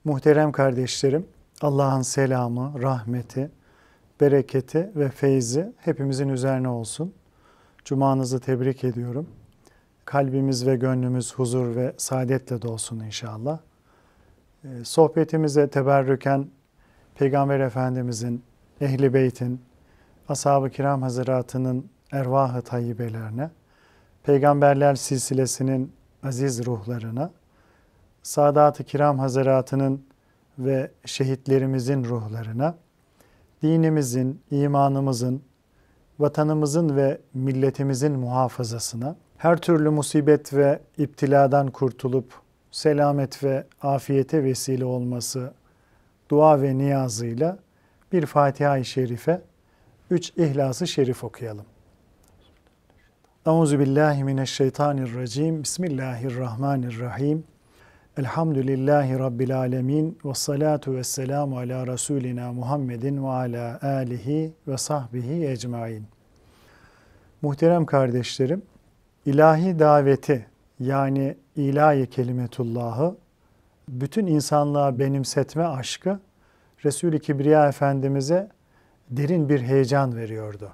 Muhterem kardeşlerim, Allah'ın selamı, rahmeti, bereketi ve feyzi hepimizin üzerine olsun. Cumanızı tebrik ediyorum. Kalbimiz ve gönlümüz huzur ve saadetle dolsun inşallah. Sohbetimize teberrüken Peygamber Efendimizin, Ehl-i Beyt'in, Ashab-ı Kiram Hazıratı'nın ervah-ı tayyibelerine, Peygamberler silsilesinin aziz ruhlarına, Sadat-ı Kiram Hazıratı'nın ve şehitlerimizin ruhlarına, dinimizin, imanımızın, vatanımızın ve milletimizin muhafazasına, her türlü musibet ve iptiladan kurtulup selamet ve afiyete vesile olması dua ve niyazıyla bir Fatiha-i Şerife, 3 İhlas-ı Şerif okuyalım. Euzubillahimineşşeytanirracim. Bismillahirrahmanirrahim. Elhamdülillahi Rabbil alemin. Ve salatu ve selamu ala Resulina Muhammedin ve ala alihi ve sahbihi ecmain. Muhterem kardeşlerim, ilahi daveti yani ilahi kelimetullahı bütün insanlığa benimsetme aşkı Resul-i Kibriya Efendimiz'e derin bir heyecan veriyordu.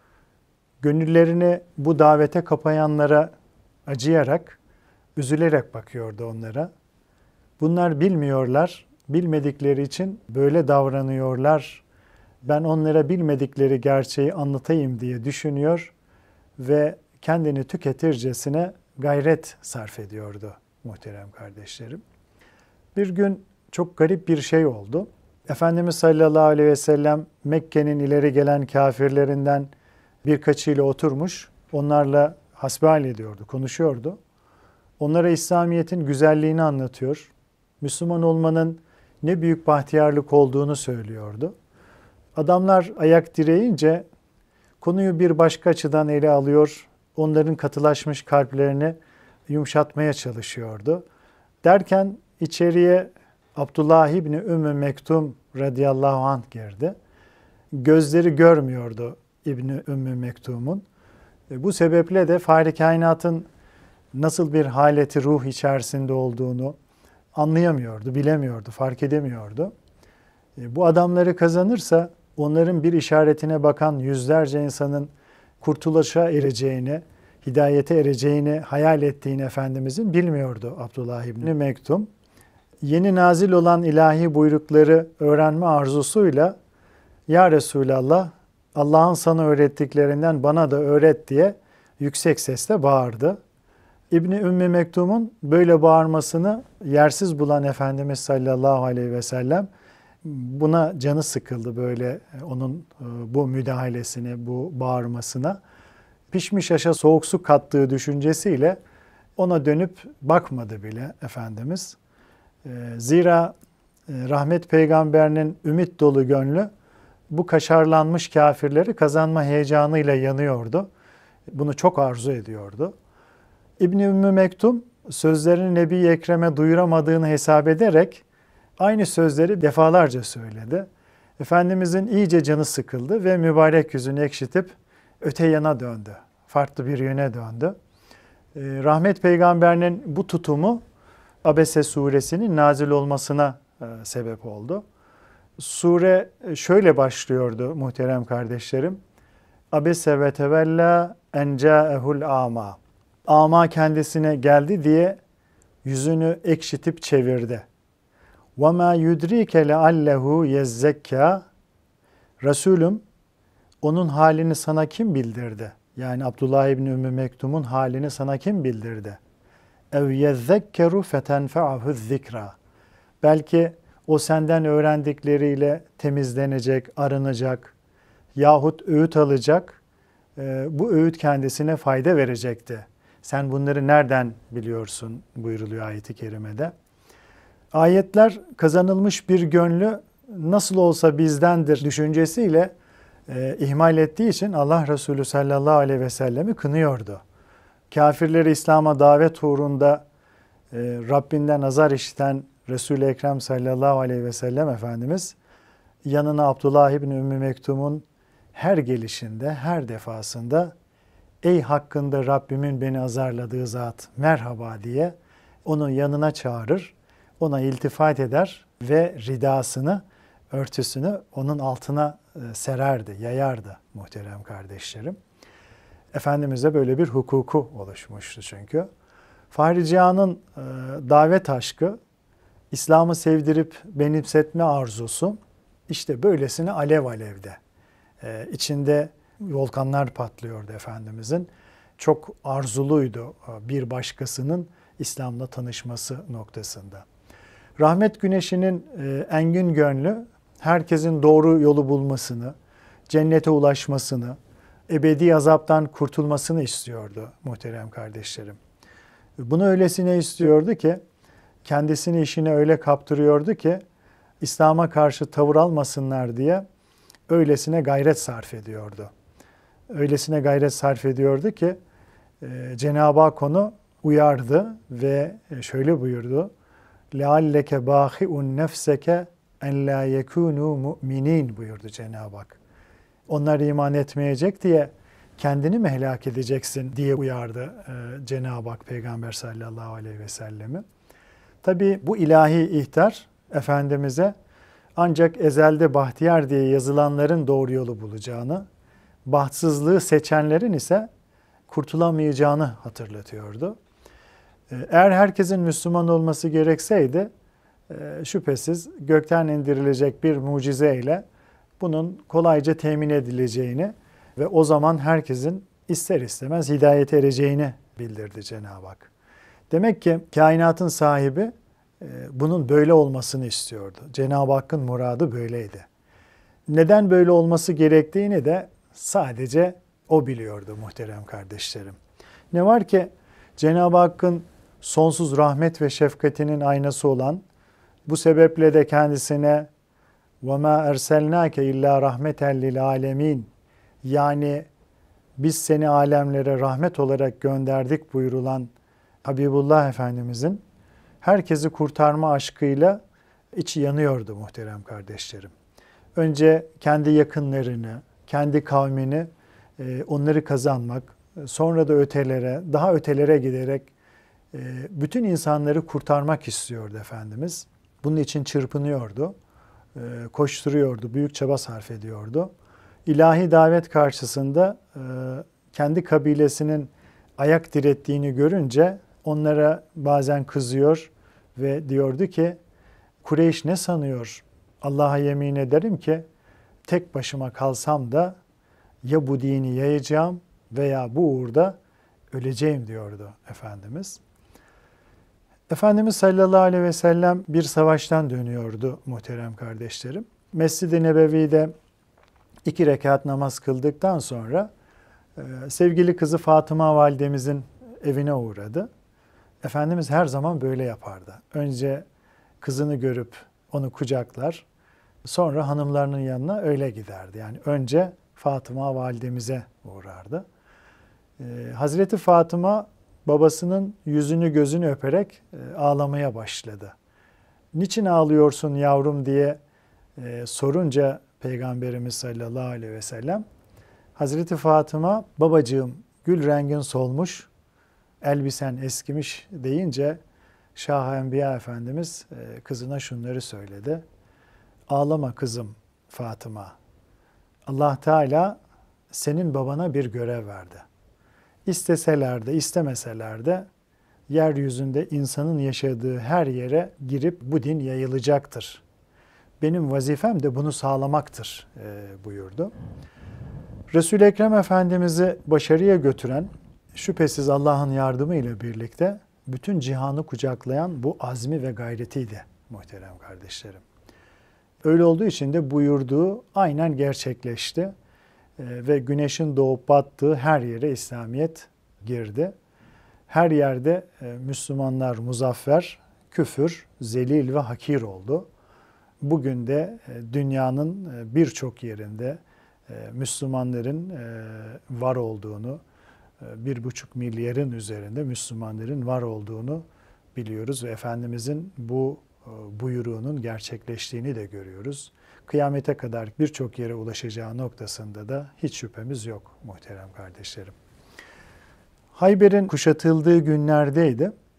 Gönüllerini bu davete kapayanlara acıyarak, üzülerek bakıyordu onlara. Bunlar bilmiyorlar, bilmedikleri için böyle davranıyorlar. Ben onlara bilmedikleri gerçeği anlatayım diye düşünüyor ve kendini tüketircesine gayret sarf ediyordu muhterem kardeşlerim. Bir gün çok garip bir şey oldu. Efendimiz sallallahu aleyhi ve sellem Mekke'nin ileri gelen kafirlerinden birkaçıyla oturmuş, onlarla hasbihal ediyordu, konuşuyordu. Onlara İslamiyet'in güzelliğini anlatıyor. Müslüman olmanın ne büyük bahtiyarlık olduğunu söylüyordu. Adamlar ayak direyince konuyu bir başka açıdan ele alıyor, onların katılaşmış kalplerini yumuşatmaya çalışıyordu. Derken içeriye Abdullah İbni Ümmü Mektum radıyallahu anh girdi. Gözleri görmüyordu İbni Ümmü Mektum'un. Bu sebeple de Fahri Kainat'ın nasıl bir haleti ruh içerisinde olduğunu anlayamıyordu, bilemiyordu, fark edemiyordu. Bu adamları kazanırsa onların bir işaretine bakan yüzlerce insanın kurtuluşa ereceğini, hidayete ereceğini hayal ettiğini Efendimizin bilmiyordu Abdullah İbni Mektum. Yeni nazil olan ilahi buyrukları öğrenme arzusuyla "Ya Resulallah, Allah'ın sana öğrettiklerinden bana da öğret" diye yüksek sesle bağırdı. İbni Ümmü Mektum'un böyle bağırmasını yersiz bulan Efendimiz sallallahu aleyhi ve sellem buna canı sıkıldı, böyle onun bu müdahalesine, bu bağırmasına. Pişmiş aşa soğuk su kattığı düşüncesiyle ona dönüp bakmadı bile Efendimiz. Zira rahmet peygamberinin ümit dolu gönlü bu kaşarlanmış kafirleri kazanma heyecanıyla yanıyordu. Bunu çok arzu ediyordu. İbn-i Ümmü Mektum sözlerini Nebi-i Ekrem'e duyuramadığını hesap ederek aynı sözleri defalarca söyledi. Efendimizin iyice canı sıkıldı ve mübarek yüzünü ekşitip öte yana döndü. Farklı bir yöne döndü. Rahmet peygamberinin bu tutumu Abese suresinin nazil olmasına sebep oldu. Sure şöyle başlıyordu muhterem kardeşlerim. Abese ve tevella en câehul âmâ. Ama kendisine geldi diye yüzünü ekşitip çevirdi. وَمَا يُدْرِيكَ لَعَلَّهُ يَزَّكَّى. Resulüm, onun halini sana kim bildirdi? Yani Abdullah İbni Ümmü Mektum'un halini sana kim bildirdi? اَوْ يَذَّكَّرُ فَتَنْفَعَهُ الذِّكْرَى. Belki o senden öğrendikleriyle temizlenecek, arınacak yahut öğüt alacak, bu öğüt kendisine fayda verecekti. Sen bunları nereden biliyorsun buyuruluyor ayet-i kerimede. Ayetler kazanılmış bir gönlü nasıl olsa bizdendir düşüncesiyle ihmal ettiği için Allah Resulü sallallahu aleyhi ve sellemi kınıyordu. Kafirleri İslam'a davet uğrunda Rabbinden azar işiten Resul-i Ekrem sallallahu aleyhi ve sellem Efendimiz yanına Abdullah İbni Ümmü Mektum'un her gelişinde, her defasında "Ey hakkında Rabbimin beni azarladığı zat merhaba" diye onu yanına çağırır. ona iltifat eder ve ridasını, örtüsünü onun altına sererdi, yayardı muhterem kardeşlerim. Efendimiz'e böyle bir hukuku oluşmuştu çünkü. Fahri Cihan'ın davet aşkı, İslam'ı sevdirip benimsetme arzusu işte böylesine alev alevde. İçinde volkanlar patlıyordu Efendimiz'in. Çok arzuluydu bir başkasının İslam'la tanışması noktasında. Rahmet güneşinin engin gönlü herkesin doğru yolu bulmasını, cennete ulaşmasını, ebedi azaptan kurtulmasını istiyordu muhterem kardeşlerim. Bunu öylesine istiyordu ki, kendisini işine öyle kaptırıyordu ki, İslam'a karşı tavır almasınlar diye öylesine gayret sarf ediyordu. Öylesine gayret sarf ediyordu ki, Cenab-ı Hak onu uyardı ve şöyle buyurdu. لَعَلَّكَ بَاخِعُنْ نَفْسَكَ اَنْ لَا يَكُونُوا مُؤْمِنِينَ buyurdu Cenab-ı Hak. Onlar iman etmeyecek diye kendini mi helak edeceksin diye uyardı Cenab-ı Hak Peygamber sallallahu aleyhi ve sellemi. Tabi bu ilahi ihtar Efendimiz'e ancak ezelde bahtiyar diye yazılanların doğru yolu bulacağını, bahtsızlığı seçenlerin ise kurtulamayacağını hatırlatıyordu. Eğer herkesin Müslüman olması gerekseydi, şüphesiz gökten indirilecek bir mucizeyle bunun kolayca temin edileceğini ve o zaman herkesin ister istemez hidayete ereceğini bildirdi Cenab-ı Hak. Demek ki kainatın sahibi bunun böyle olmasını istiyordu. Cenab-ı Hakk'ın muradı böyleydi. Neden böyle olması gerektiğini de sadece o biliyordu muhterem kardeşlerim. Ne var ki Cenab-ı Hakk'ın sonsuz rahmet ve şefkatinin aynası olan, bu sebeple de kendisine وَمَا اَرْسَلْنَاكَ اِلَّا رَحْمَةً لِلْعَالَمِينَ yani biz seni alemlere rahmet olarak gönderdik buyurulan Habibullah Efendimizin herkesi kurtarma aşkıyla içi yanıyordu muhterem kardeşlerim. Önce kendi yakınlarını, kendi kavmini, onları kazanmak, sonra da ötelere, daha ötelere giderek bütün insanları kurtarmak istiyordu Efendimiz. Bunun için çırpınıyordu, koşturuyordu, büyük çaba sarf ediyordu. İlahi davet karşısında kendi kabilesinin ayak direttiğini görünce onlara bazen kızıyor ve diyordu ki, Kureyş ne sanıyor? Allah'a yemin ederim ki tek başıma kalsam da ya bu dini yayacağım veya bu uğurda öleceğim diyordu Efendimiz. Efendimiz sallallahu aleyhi ve sellem bir savaştan dönüyordu muhterem kardeşlerim. Mescid-i Nebevi'de 2 rekat namaz kıldıktan sonra sevgili kızı Fatıma validemizin evine uğradı. Efendimiz her zaman böyle yapardı. Önce kızını görüp onu kucaklar, sonra hanımlarının yanına öyle giderdi. Yani önce Fatıma validemize uğrardı. Hazreti Fatıma babasının yüzünü gözünü öperek ağlamaya başladı. Niçin ağlıyorsun yavrum diye sorunca Peygamberimiz sallallahu aleyhi ve sellem, Hazreti Fatıma babacığım gül rengin solmuş, elbisen eskimiş deyince Şah-ı Enbiya Efendimiz kızına şunları söyledi. Ağlama kızım Fatıma. Allah Teala senin babana bir görev verdi. İsteseler de istemeseler de yeryüzünde insanın yaşadığı her yere girip bu din yayılacaktır. Benim vazifem de bunu sağlamaktır buyurdu. Resul-i Ekrem Efendimiz'i başarıya götüren, şüphesiz Allah'ın yardımı ile birlikte bütün cihanı kucaklayan bu azmi ve gayretiydi muhterem kardeşlerim. Öyle olduğu için de buyurduğu aynen gerçekleşti ve güneşin doğup battığı her yere İslamiyet girdi. Her yerde Müslümanlar muzaffer, küfür, zelil ve hakir oldu. Bugün de dünyanın birçok yerinde Müslümanların var olduğunu, 1,5 milyarın üzerinde Müslümanların var olduğunu biliyoruz ve Efendimizin bu buyruğunun gerçekleştiğini de görüyoruz. Kıyamete kadar birçok yere ulaşacağı noktasında da hiç şüphemiz yok muhterem kardeşlerim. Hayber'in kuşatıldığı günlerdeydi.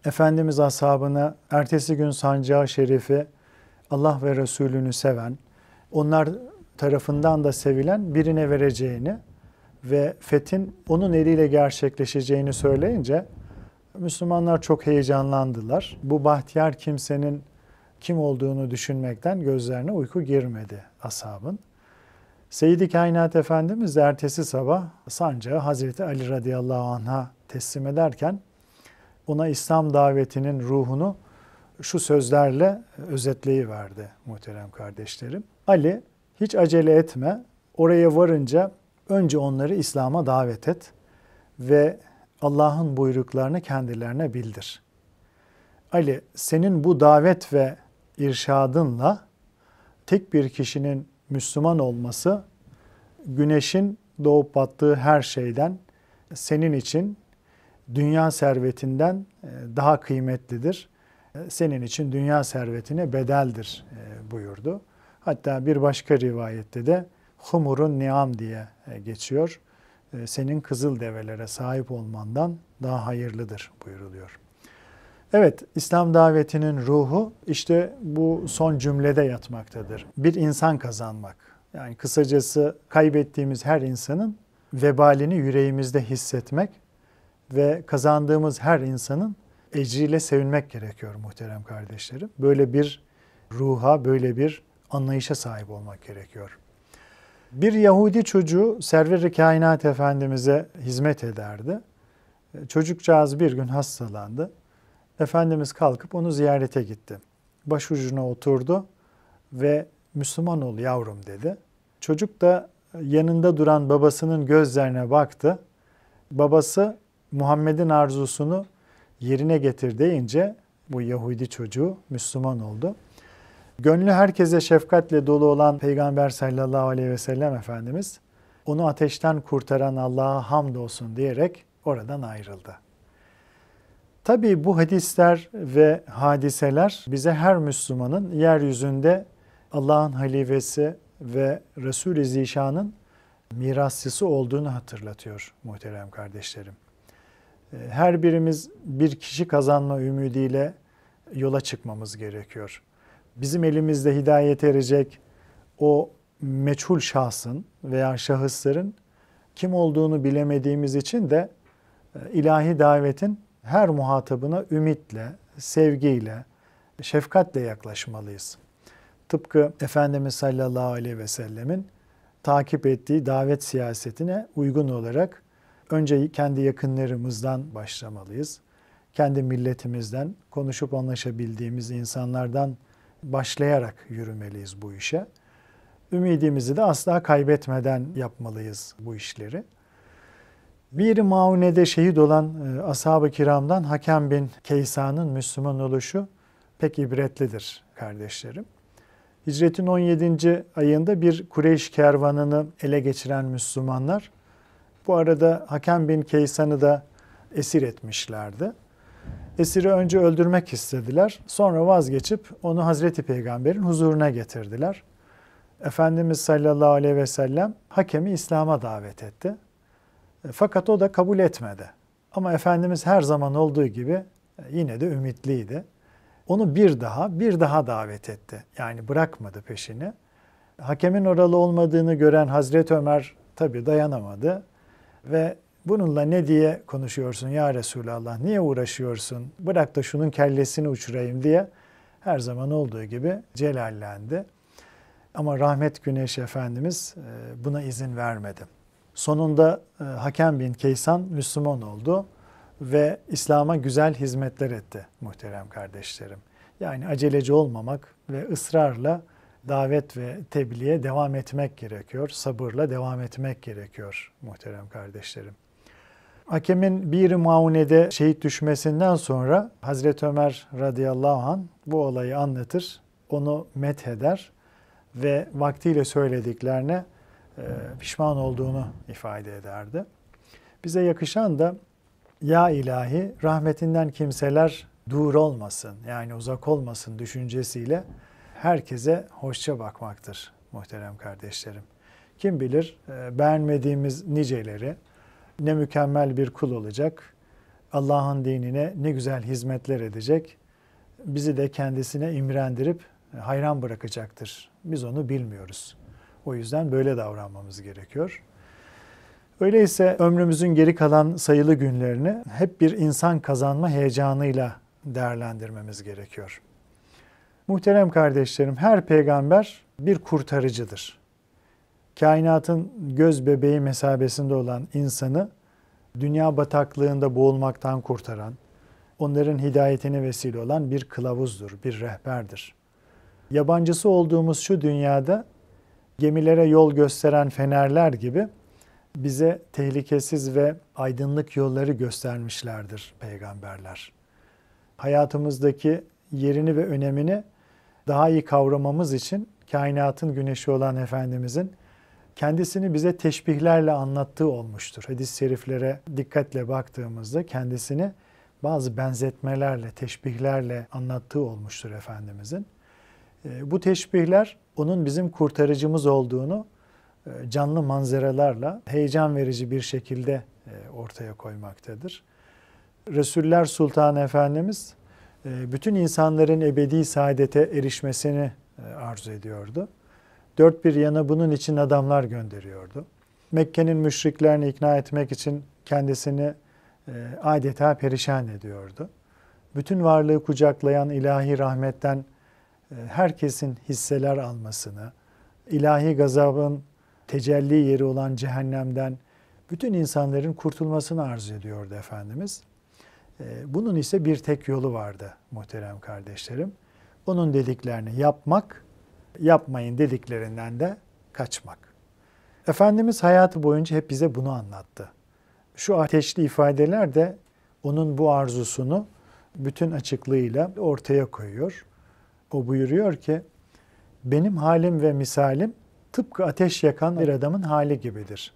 Efendimiz ashabına ertesi gün sancağı şerifi Allah ve Resulünü seven, onlar tarafından da sevilen birine vereceğini ve fethin onun eliyle gerçekleşeceğini söyleyince Müslümanlar çok heyecanlandılar. Bu bahtiyar kimsenin kim olduğunu düşünmekten gözlerine uyku girmedi ashabın. Seyyid-i Kainat Efendimiz de ertesi sabah sancağı Hazreti Ali radıyallahu anh'a teslim ederken ona İslam davetinin ruhunu şu sözlerle özetleyiverdi muhterem kardeşlerim. Ali, hiç acele etme, oraya varınca önce onları İslam'a davet et ve Allah'ın buyruklarını kendilerine bildir. Ali, senin bu davet ve irşadınla tek bir kişinin Müslüman olması, güneşin doğup battığı her şeyden senin için dünya servetinden daha kıymetlidir. Senin için dünya servetine bedeldir buyurdu. Hatta bir başka rivayette de humurun niam diye geçiyor. Senin kızıl develere sahip olmandan daha hayırlıdır buyuruluyor. Evet, İslam davetinin ruhu işte bu son cümlede yatmaktadır. Bir insan kazanmak. Yani kısacası kaybettiğimiz her insanın vebalini yüreğimizde hissetmek ve kazandığımız her insanın ecriyle sevinmek gerekiyor muhterem kardeşlerim. Böyle bir ruha, böyle bir anlayışa sahip olmak gerekiyor. Bir Yahudi çocuğu Server-i Kainat Efendimiz'e hizmet ederdi. Çocukcağız bir gün hastalandı. Efendimiz kalkıp onu ziyarete gitti. Başucuna oturdu ve Müslüman ol yavrum dedi. Çocuk da yanında duran babasının gözlerine baktı. Babası Muhammed'in arzusunu yerine getir deyince bu Yahudi çocuğu Müslüman oldu. Gönlü herkese şefkatle dolu olan Peygamber sallallahu aleyhi ve sellem Efendimiz onu ateşten kurtaran Allah'a hamdolsun diyerek oradan ayrıldı. Tabii bu hadisler ve hadiseler bize her Müslümanın yeryüzünde Allah'ın halifesi ve Resul-i Zişan'ın mirasçısı olduğunu hatırlatıyor muhterem kardeşlerim. Her birimiz bir kişi kazanma ümidiyle yola çıkmamız gerekiyor. Bizim elimizde hidayete erecek o meçhul şahsın veya şahısların kim olduğunu bilemediğimiz için de ilahi davetin her muhatabına ümitle, sevgiyle, şefkatle yaklaşmalıyız. Tıpkı Efendimiz sallallahu aleyhi ve sellemin takip ettiği davet siyasetine uygun olarak önce kendi yakınlarımızdan başlamalıyız. Kendi milletimizden, konuşup anlaşabildiğimiz insanlardan başlayarak yürümeliyiz bu işe. Ümidimizi de asla kaybetmeden yapmalıyız bu işleri. Bir Maune'de şehit olan ashab-ı kiramdan Hakem bin Keysan'ın Müslüman oluşu pek ibretlidir kardeşlerim. Hicretin 17. ayında bir Kureyş kervanını ele geçiren Müslümanlar bu arada Hakem bin Keysan'ı da esir etmişlerdi. Esiri önce öldürmek istediler. Sonra vazgeçip onu Hazreti Peygamber'in huzuruna getirdiler. Efendimiz sallallahu aleyhi ve sellem Hakem'i İslam'a davet etti. Fakat o da kabul etmedi. Ama Efendimiz her zaman olduğu gibi yine de ümitliydi. Onu bir daha davet etti. Yani bırakmadı peşini. Hakemin oralı olmadığını gören Hazreti Ömer tabii dayanamadı. Ve bununla ne diye konuşuyorsun ya Resulallah, niye uğraşıyorsun, bırak da şunun kellesini uçurayım diye her zaman olduğu gibi celallendi. Ama rahmet güneşi Efendimiz buna izin vermedi. Sonunda Hakem bin Keysan Müslüman oldu ve İslam'a güzel hizmetler etti muhterem kardeşlerim. Yani aceleci olmamak ve ısrarla davet ve tebliğe devam etmek gerekiyor. Sabırla devam etmek gerekiyor muhterem kardeşlerim. Hakem'in Bir Maune'de şehit düşmesinden sonra Hazreti Ömer radıyallahu anh bu olayı anlatır, onu metheder ve vaktiyle söylediklerine pişman olduğunu ifade ederdi. Bize yakışan da ya ilahi rahmetinden kimseler dur olmasın, yani uzak olmasın düşüncesiyle herkese hoşça bakmaktır muhterem kardeşlerim. Kim bilir beğenmediğimiz niceleri ne mükemmel bir kul olacak Allah'ın dinine ne güzel hizmetler edecek, bizi de kendisine imrendirip hayran bırakacaktır. Biz onu bilmiyoruz. O yüzden böyle davranmamız gerekiyor. Öyleyse ömrümüzün geri kalan sayılı günlerini hep bir insan kazanma heyecanıyla değerlendirmemiz gerekiyor. Muhterem kardeşlerim, her peygamber bir kurtarıcıdır. Kainatın göz bebeği mesabesinde olan insanı dünya bataklığında boğulmaktan kurtaran, onların hidayetine vesile olan bir kılavuzdur, bir rehberdir. Yabancısı olduğumuz şu dünyada gemilere yol gösteren fenerler gibi bize tehlikesiz ve aydınlık yolları göstermişlerdir peygamberler. Hayatımızdaki yerini ve önemini daha iyi kavramamız için kainatın güneşi olan Efendimizin kendisini bize teşbihlerle anlattığı olmuştur. Hadis-i şeriflere dikkatle baktığımızda kendisini bazı benzetmelerle, teşbihlerle anlattığı olmuştur Efendimizin. Bu teşbihler onun bizim kurtarıcımız olduğunu canlı manzaralarla heyecan verici bir şekilde ortaya koymaktadır. Resuller Sultanı Efendimiz bütün insanların ebedi saadete erişmesini arzu ediyordu. Dört bir yana bunun için adamlar gönderiyordu. Mekke'nin müşriklerini ikna etmek için kendisini adeta perişan ediyordu. Bütün varlığı kucaklayan ilahi rahmetten herkesin hisseler almasını, ilahi gazabın tecelli yeri olan cehennemden bütün insanların kurtulmasını arzu ediyordu Efendimiz. Bunun ise bir tek yolu vardı muhterem kardeşlerim. Onun dediklerini yapmak, yapmayın dediklerinden de kaçmak. Efendimiz hayatı boyunca hep bize bunu anlattı. Şu ateşli ifadeler de onun bu arzusunu bütün açıklığıyla ortaya koyuyor. O buyuruyor ki, benim halim ve misalim tıpkı ateş yakan bir adamın hali gibidir.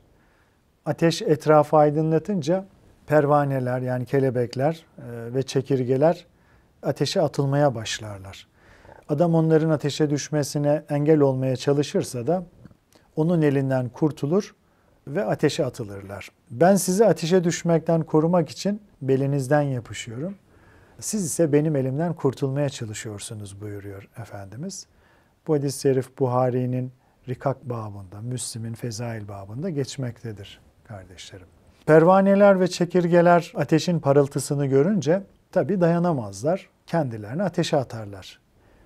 Ateş etrafı aydınlatınca pervaneler yani kelebekler ve çekirgeler ateşe atılmaya başlarlar. Adam onların ateşe düşmesine engel olmaya çalışırsa da onun elinden kurtulur ve ateşe atılırlar. Ben sizi ateşe düşmekten korumak için belinizden yapışıyorum. Siz ise benim elimden kurtulmaya çalışıyorsunuz buyuruyor Efendimiz. Bu hadis-i şerif Buhari'nin Rikak babında, Müslim'in Fezail babında geçmektedir kardeşlerim. Pervaneler ve çekirgeler ateşin parıltısını görünce tabii dayanamazlar. Kendilerini ateşe atarlar.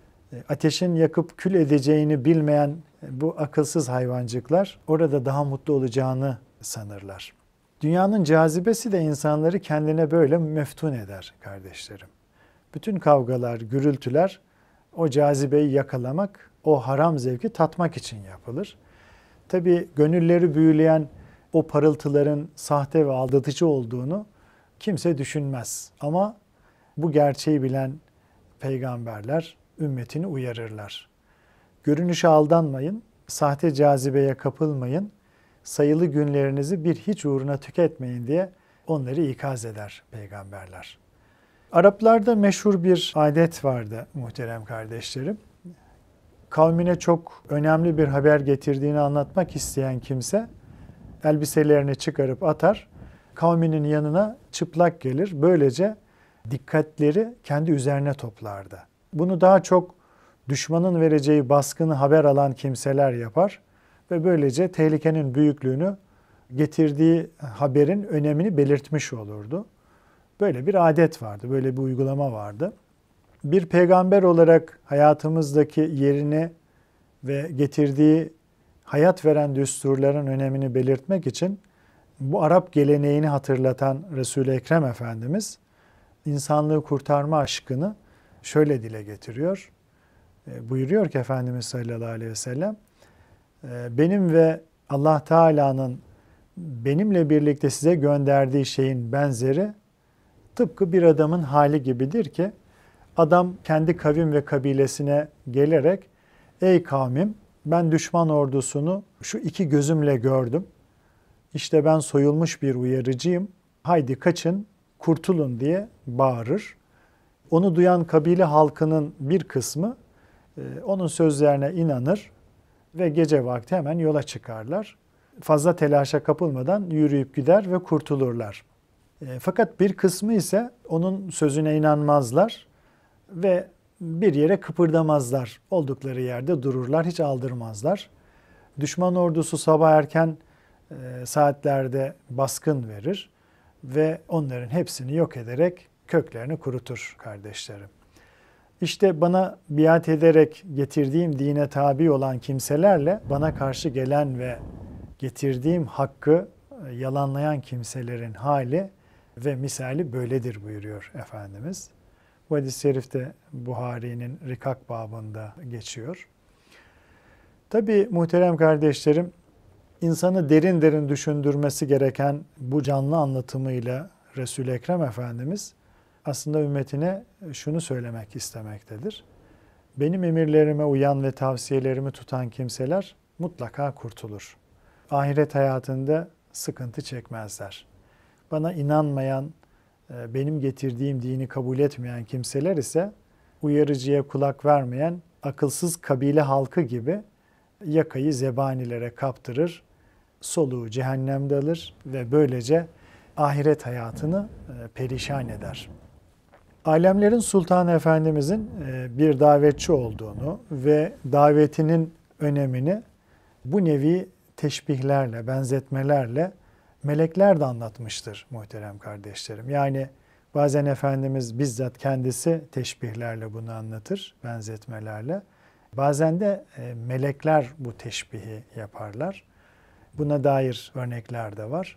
Ateşin yakıp kül edeceğini bilmeyen bu akılsız hayvancıklar orada daha mutlu olacağını sanırlar. Dünyanın cazibesi de insanları kendine böyle meftun eder kardeşlerim. Bütün kavgalar, gürültüler o cazibeyi yakalamak, o haram zevki tatmak için yapılır. Tabii gönülleri büyüleyen o parıltıların sahte ve aldatıcı olduğunu kimse düşünmez. Ama bu gerçeği bilen peygamberler ümmetini uyarırlar. Görünüşe aldanmayın, sahte cazibeye kapılmayın, sayılı günlerinizi bir hiç uğruna tüketmeyin diye onları ikaz eder peygamberler. Araplarda meşhur bir adet vardı muhterem kardeşlerim. Kavmine çok önemli bir haber getirdiğini anlatmak isteyen kimse elbiselerini çıkarıp atar, kavminin yanına çıplak gelir. Böylece dikkatleri kendi üzerine toplardı. Bunu daha çok düşmanın vereceği baskını haber alan kimseler yapar ve böylece tehlikenin büyüklüğünü, getirdiği haberin önemini belirtmiş olurdu. Böyle bir adet vardı, böyle bir uygulama vardı. Bir peygamber olarak hayatımızdaki yerini ve getirdiği hayat veren düsturların önemini belirtmek için bu Arap geleneğini hatırlatan Resul-i Ekrem Efendimiz insanlığı kurtarma aşkını şöyle dile getiriyor. Buyuruyor ki Efendimiz sallallahu aleyhi ve sellem, benim ve Allah Teala'nın benimle birlikte size gönderdiği şeyin benzeri tıpkı bir adamın hali gibidir ki adam kendi kavim ve kabilesine gelerek ey kavmim ben düşman ordusunu şu iki gözümle gördüm. İşte ben soyulmuş bir uyarıcıyım. Haydi kaçın, kurtulun diye bağırır. Onu duyan kabile halkının bir kısmı onun sözlerine inanır ve gece vakti hemen yola çıkarlar. Fazla telaşa kapılmadan yürüyüp gider ve kurtulurlar. Fakat bir kısmı ise onun sözüne inanmazlar ve bir yere kıpırdamazlar. Oldukları yerde dururlar, hiç aldırmazlar. Düşman ordusu sabah erken saatlerde baskın verir ve onların hepsini yok ederek köklerini kurutur kardeşlerim. İşte bana biat ederek getirdiğim dine tabi olan kimselerle bana karşı gelen ve getirdiğim hakkı yalanlayan kimselerin hali ve misali böyledir buyuruyor Efendimiz. Bu hadis-i şerif de Buhari'nin Rikak babında geçiyor. Tabii muhterem kardeşlerim, insanı derin derin düşündürmesi gereken bu canlı anlatımıyla Resul-i Ekrem Efendimiz aslında ümmetine şunu söylemek istemektedir. Benim emirlerime uyan ve tavsiyelerimi tutan kimseler mutlaka kurtulur. Ahiret hayatında sıkıntı çekmezler. Bana inanmayan, benim getirdiğim dini kabul etmeyen kimseler ise uyarıcıya kulak vermeyen akılsız kabile halkı gibi yakayı zebanilere kaptırır, soluğu cehennemde alır ve böylece ahiret hayatını perişan eder. Alemlerin Sultanı Efendimizin bir davetçi olduğunu ve davetinin önemini bu nevi teşbihlerle, benzetmelerle melekler de anlatmıştır muhterem kardeşlerim. Yani bazen Efendimiz bizzat kendisi teşbihlerle bunu anlatır, benzetmelerle. Bazen de melekler bu teşbihi yaparlar. Buna dair örnekler de var.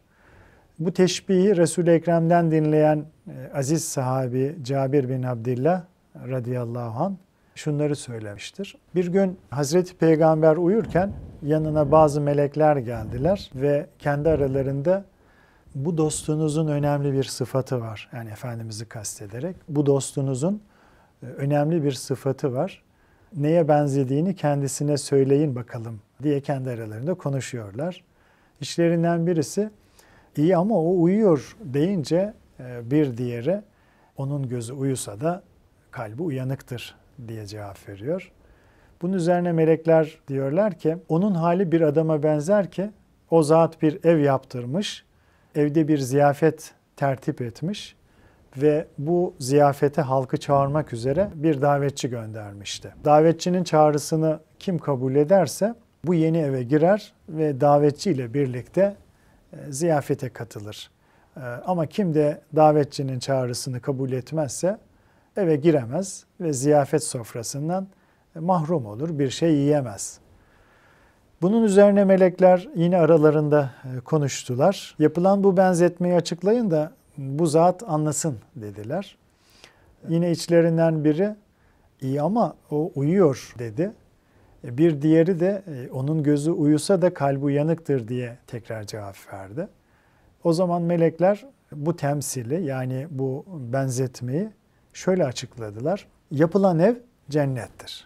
Bu teşbihi Resul-i Ekrem'den dinleyen aziz sahabi Cabir bin Abdillah radıyallahu anh şunları söylemiştir. Bir gün Hazreti Peygamber uyurken yanına bazı melekler geldiler ve kendi aralarında bu dostunuzun önemli bir sıfatı var. Yani Efendimiz'i kastederek bu dostunuzun önemli bir sıfatı var. Neye benzediğini kendisine söyleyin bakalım diye kendi aralarında konuşuyorlar. İşlerinden birisi iyi ama o uyuyor deyince bir diğeri onun gözü uyusa da kalbi uyanıktır diye cevap veriyor. Bunun üzerine melekler diyorlar ki onun hali bir adama benzer ki o zat bir ev yaptırmış, evde bir ziyafet tertip etmiş ve bu ziyafete halkı çağırmak üzere bir davetçi göndermişti. Davetçinin çağrısını kim kabul ederse bu yeni eve girer ve davetçi ile birlikte ziyafete katılır. Ama kim de davetçinin çağrısını kabul etmezse eve giremez ve ziyafet sofrasından mahrum olur, bir şey yiyemez. Bunun üzerine melekler yine aralarında konuştular. Yapılan bu benzetmeyi açıklayın da bu zat anlasın dediler. Yine içlerinden biri iyi ama o uyuyor dedi. Bir diğeri de onun gözü uyusa da kalbi uyanıktır diye tekrar cevap verdi. O zaman melekler bu temsili yani bu benzetmeyi şöyle açıkladılar. Yapılan ev cennettir.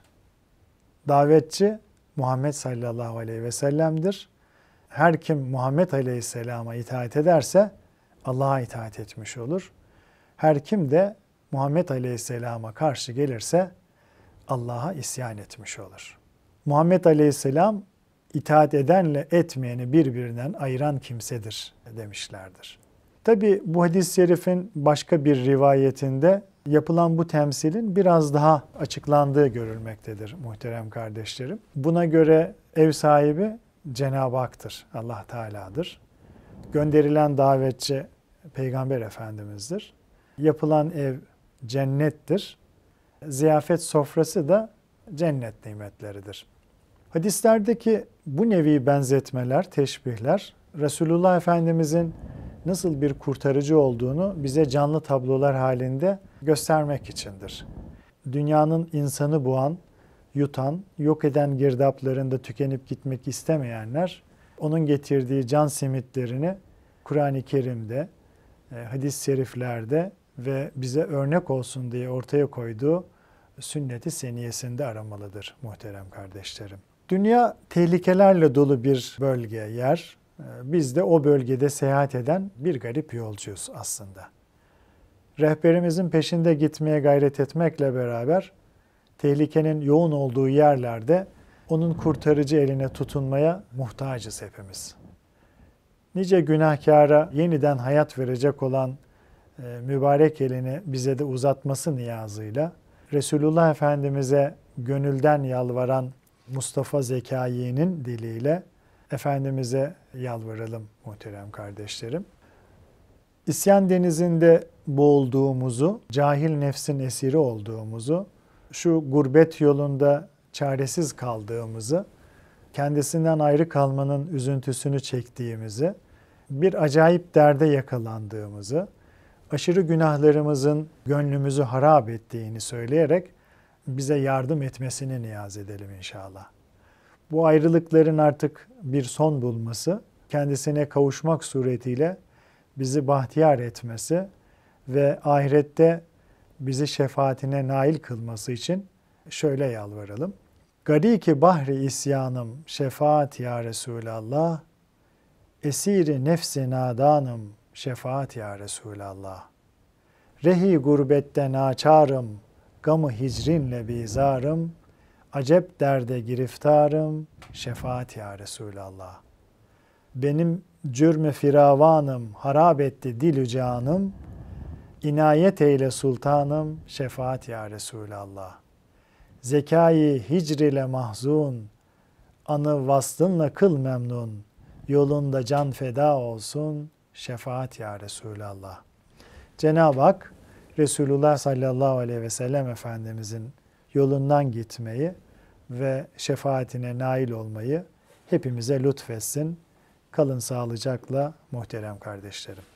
Davetçi Muhammed sallallahu aleyhi ve sellem'dir. Her kim Muhammed aleyhisselama itaat ederse Allah'a itaat etmiş olur. Her kim de Muhammed aleyhisselama karşı gelirse Allah'a isyan etmiş olur. Muhammed aleyhisselam itaat edenle etmeyeni birbirinden ayıran kimsedir demişlerdir. Tabi bu hadis-i şerifin başka bir rivayetinde yapılan bu temsilin biraz daha açıklandığı görülmektedir muhterem kardeşlerim. Buna göre ev sahibi Cenab-ı Hak'tır, Allah Teala'dır. Gönderilen davetçi Peygamber Efendimiz'dir. Yapılan ev cennettir. Ziyafet sofrası da cennet nimetleridir. Hadislerdeki bu nevi benzetmeler, teşbihler Resulullah Efendimiz'in nasıl bir kurtarıcı olduğunu bize canlı tablolar halinde göstermek içindir. Dünyanın insanı boğan, yutan, yok eden girdaplarında tükenip gitmek istemeyenler, onun getirdiği can simitlerini Kur'an-ı Kerim'de, hadis-i şeriflerde ve bize örnek olsun diye ortaya koyduğu sünnet-i seniyesinde aramalıdır muhterem kardeşlerim. Dünya tehlikelerle dolu bir bölge, yer. Biz de o bölgede seyahat eden bir garip yolcuyuz aslında. Rehberimizin peşinde gitmeye gayret etmekle beraber tehlikenin yoğun olduğu yerlerde onun kurtarıcı eline tutunmaya muhtacız hepimiz. Nice günahkara yeniden hayat verecek olan mübarek elini bize de uzatması niyazıyla Resulullah Efendimiz'e gönülden yalvaran Mustafa Zekai'nin diliyle Efendimiz'e yalvaralım muhterem kardeşlerim. İsyan denizinde boğulduğumuzu, cahil nefsin esiri olduğumuzu, şu gurbet yolunda çaresiz kaldığımızı, kendisinden ayrı kalmanın üzüntüsünü çektiğimizi, bir acayip derde yakalandığımızı, aşırı günahlarımızın gönlümüzü harap ettiğini söyleyerek bize yardım etmesini niyaz edelim inşallah. Bu ayrılıkların artık bir son bulması, kendisine kavuşmak suretiyle bizi bahtiyar etmesi ve ahirette bizi şefaatine nail kılması için şöyle yalvaralım. Gariki bahri isyanım şefaat ya Resulallah, esiri nefsi nadanım şefaat ya Resulallah. Rehi gurbette naçarım, gamı hicrinle bizarım, acep derde giriftarım, şefaat ya Resulallah. Benim cürmü firavanım, harap etti dilü canım, inayet eyle sultanım, şefaat ya Resulallah. Zekayı hicr ile mahzun, anı vaslınla kıl memnun, yolunda can feda olsun, şefaat ya Resulallah. Cenab-ı Hak, Resulullah sallallahu aleyhi ve sellem Efendimizin yolundan gitmeyi ve şefaatine nail olmayı hepimize lütfetsin. Kalın sağlıcakla muhterem kardeşlerim.